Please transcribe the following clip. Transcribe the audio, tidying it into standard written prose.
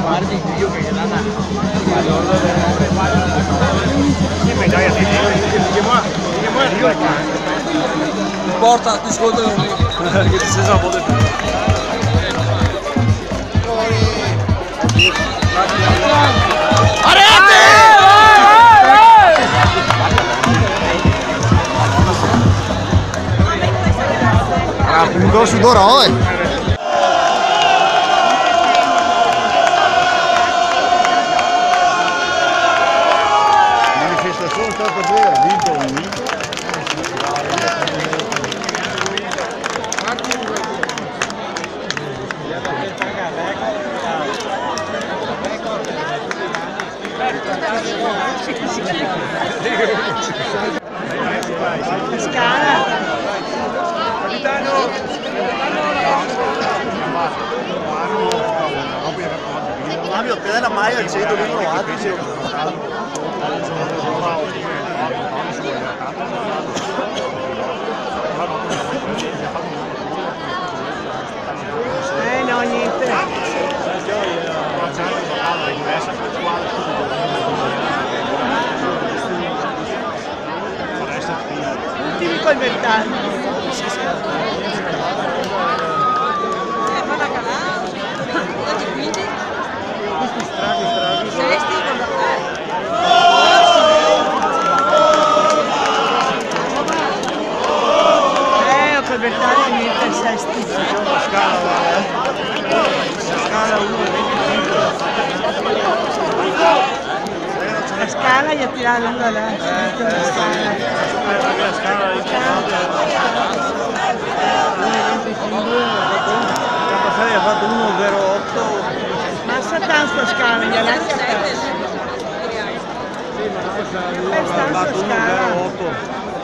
Porta, ti sconto lì. Che ti sei salvato del Punto su Doroi. Manifestazione è stata vera, vinto o non vinto. Scala. Fabio, te la maglia al centro di No, niente. Ultimi col ventaglio. Col ventaglio niente il sesti. La scala gli ha tirato uno là. ha fatto 1,08. Massa tanto scala, gli ha lasciato. Sì, ma non sa, lui ha fatto 1,08.